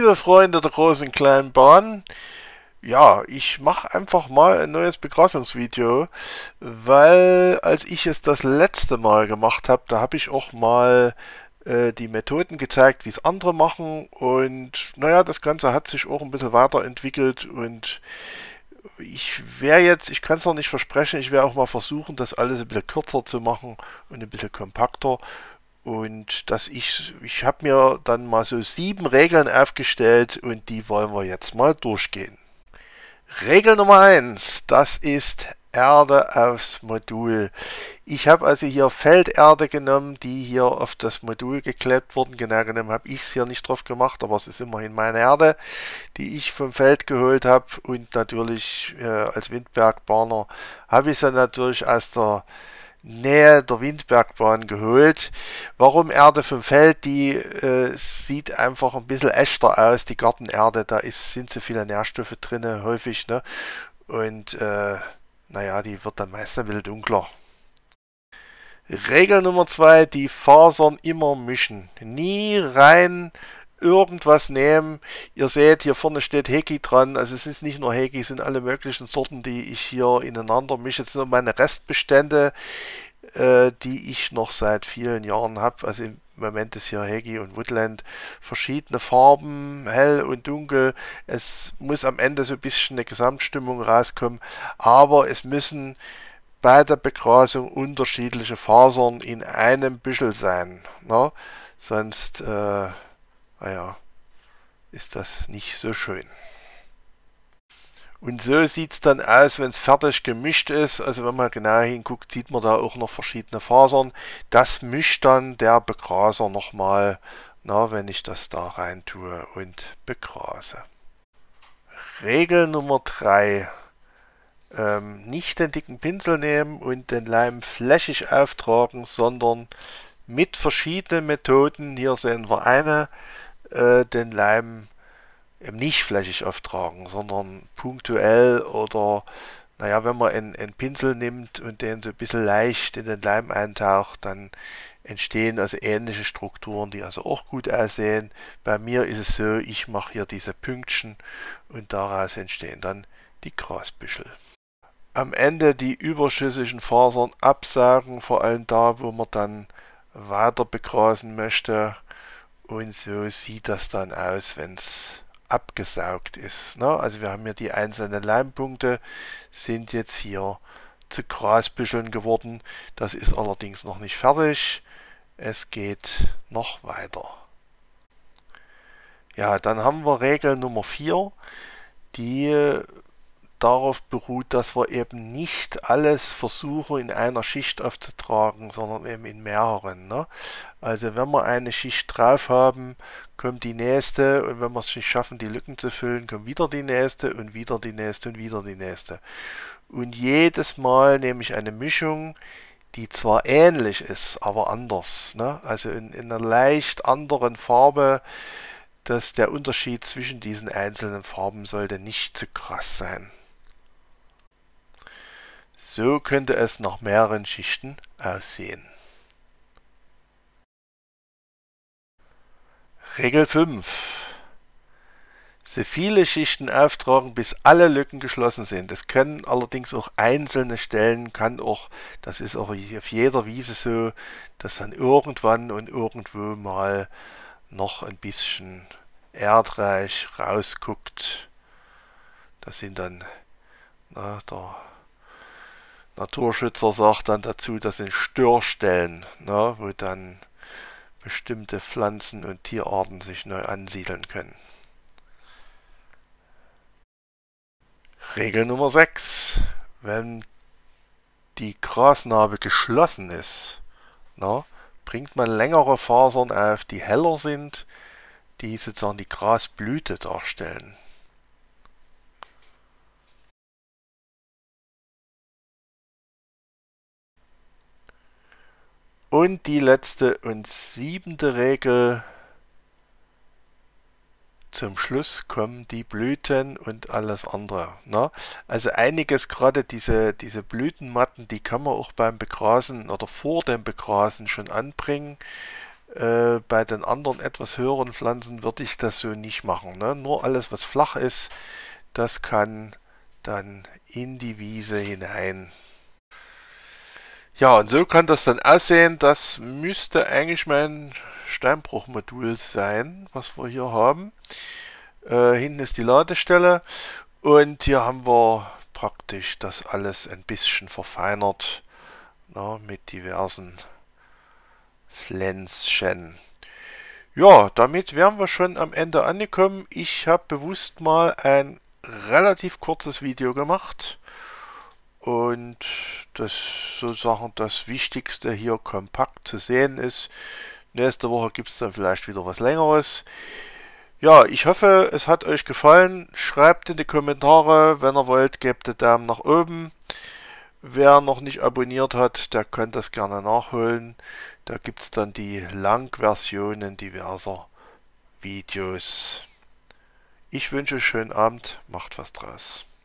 Liebe Freunde der großen kleinen Bahn, ja, ich mache einfach mal ein neues Begrasungsvideo, weil als ich es das letzte Mal gemacht habe, da habe ich auch mal die Methoden gezeigt, wie es andere machen und naja, das Ganze hat sich auch ein bisschen weiterentwickelt und ich kann es noch nicht versprechen, ich werde auch mal versuchen, das alles ein bisschen kürzer zu machen und ein bisschen kompakter. Und ich habe mir dann mal so 7 Regeln aufgestellt und die wollen wir jetzt mal durchgehen. Regel Nummer eins, das ist Erde aufs Modul. Ich habe also hier Felderde genommen, die hier auf das Modul geklebt wurden. Genau genommen habe ich es hier nicht drauf gemacht, aber es ist immerhin meine Erde, die ich vom Feld geholt habe. Und natürlich als Windbergbahner habe ich sie natürlich aus der Nähe der Windbergbahn geholt. Warum Erde vom Feld? Die sieht einfach ein bisschen echter aus, die Gartenerde. Sind so viele Nährstoffe drin, häufig. Ne? Und naja, die wird dann meist ein bisschen dunkler. Regel Nummer 2, die Fasern immer mischen. Nie rein irgendwas nehmen. Ihr seht, hier vorne steht Heki dran. Also es ist nicht nur Heki, es sind alle möglichen Sorten, die ich hier ineinander mische. Jetzt sind meine Restbestände, die ich noch seit vielen Jahren habe. Also im Moment ist hier Heki und Woodland. Verschiedene Farben, hell und dunkel. Es muss am Ende so ein bisschen eine Gesamtstimmung rauskommen. Aber es müssen bei der Begrasung unterschiedliche Fasern in einem Büschel sein. Ne? Sonst naja, ist das nicht so schön. Und so sieht es dann aus, wenn es fertig gemischt ist. Also wenn man genau hinguckt, sieht man da auch noch verschiedene Fasern. Das mischt dann der Begraser nochmal, wenn ich das da rein tue und begrase. Regel Nummer 3. Nicht den dicken Pinsel nehmen und den Leim flächig auftragen, sondern mit verschiedenen Methoden, hier sehen wir eine, den Leim eben nicht flächig auftragen, sondern punktuell oder, naja, wenn man einen Pinsel nimmt und den so ein bisschen leicht in den Leim eintaucht, dann entstehen also ähnliche Strukturen, die also auch gut aussehen. Bei mir ist es so, ich mache hier diese Pünktchen und daraus entstehen dann die Grasbüschel. Am Ende die überschüssigen Fasern absaugen, vor allem da, wo man dann weiter begrasen möchte. Und so sieht das dann aus, wenn es abgesaugt ist. Ne? Also wir haben hier die einzelnen Leimpunkte, sind jetzt hier zu Grasbüscheln geworden. Das ist allerdings noch nicht fertig. Es geht noch weiter. Ja, dann haben wir Regel Nummer 4, die darauf beruht, dass wir eben nicht alles versuchen in einer Schicht aufzutragen, sondern eben in mehreren. Ne? Also wenn wir eine Schicht drauf haben, kommt die nächste und wenn wir es nicht schaffen, die Lücken zu füllen, kommt wieder die nächste und wieder die nächste und wieder die nächste. Und jedes Mal nehme ich eine Mischung, die zwar ähnlich ist, aber anders. Ne? Also in einer leicht anderen Farbe, dass der Unterschied zwischen diesen einzelnen Farben sollte nicht zu krass sein. So könnte es nach mehreren Schichten aussehen. Regel 5. So viele Schichten auftragen, bis alle Lücken geschlossen sind. Es können allerdings auch einzelne Stellen, das ist auch auf jeder Wiese so, dass dann irgendwann und irgendwo mal noch ein bisschen Erdreich rausguckt. Das sind dann, der Naturschützer sagt dann dazu, das sind Störstellen, wo dann bestimmte Pflanzen und Tierarten sich neu ansiedeln können. Regel Nummer 6. Wenn die Grasnarbe geschlossen ist, bringt man längere Fasern auf, die heller sind, die sozusagen die Grasblüte darstellen. Und die letzte und 7. Regel. Zum Schluss kommen die Blüten und alles andere. Ne? Also einiges, gerade diese Blütenmatten, die kann man auch beim Begrasen oder vor dem Begrasen schon anbringen. Bei den anderen etwas höheren Pflanzen würde ich das so nicht machen. Ne? Nur alles, was flach ist, das kann dann in die Wiese hinein. Ja, und so kann das dann aussehen. Das müsste eigentlich mein Steinbruchmodul sein, was wir hier haben. Hinten ist die Ladestelle und hier haben wir praktisch das alles ein bisschen verfeinert, na, mit diversen Pflänzchen. Ja, damit wären wir schon am Ende angekommen. Ich habe bewusst mal ein relativ kurzes Video gemacht und das sozusagen das Wichtigste hier kompakt zu sehen ist. Nächste Woche gibt es dann vielleicht wieder was Längeres. Ja, ich hoffe, es hat euch gefallen. Schreibt in die Kommentare, wenn ihr wollt, gebt den Daumen nach oben. Wer noch nicht abonniert hat, der kann das gerne nachholen. Da gibt es dann die Langversionen diverser Videos. Ich wünsche schönen Abend, macht was draus.